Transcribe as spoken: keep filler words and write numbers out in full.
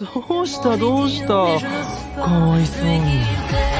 どうしたどうしたかわいそうに。